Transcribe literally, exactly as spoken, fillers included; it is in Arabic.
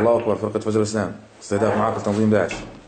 الله أكبر. فرقة فجر الإسلام استهداف معاقل تنظيم داعش.